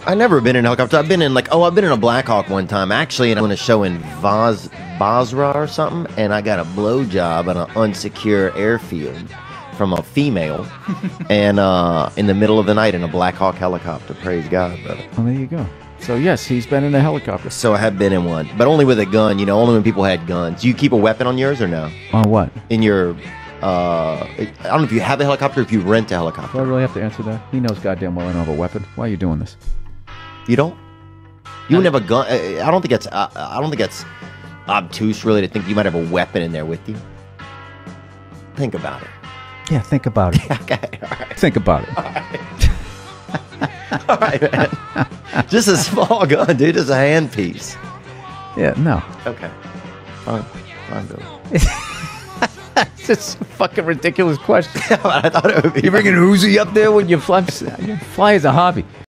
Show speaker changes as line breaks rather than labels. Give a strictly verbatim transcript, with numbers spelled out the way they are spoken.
I've never been in a helicopter. I've been in like, oh, I've been in a Black Hawk one time, actually, and I'm on a show in Vaz, Basra or something, and I got a blowjob on an unsecure airfield from a female, and uh, in the middle of the night in a Black Hawk helicopter. Praise God, brother.
Well, there you go. So, yes, he's been in a helicopter.
So I have been in one, but only with a gun, you know, only when people had guns. Do you keep a weapon on yours or no?
On what?
In your, uh, I don't know if you have a helicopter or if you rent a helicopter.
Do I really have to answer that? He knows goddamn well I don't have a weapon. Why are you doing this?
You don't? You wouldn't have a gun? I don't think that's, uh, I don't think that's obtuse, really, to think you might have a weapon in there with you. Think about it.
Yeah, think about it.
Okay, all right.
Think about it.
All right. All right, man. Just a small gun, dude. Just a handpiece.
Yeah, no.
Okay. Fine. Fine, Billy.
It's just a fucking ridiculous question.
I thought it would be.
You bringing Uzi up there when you fly, you fly as a hobby.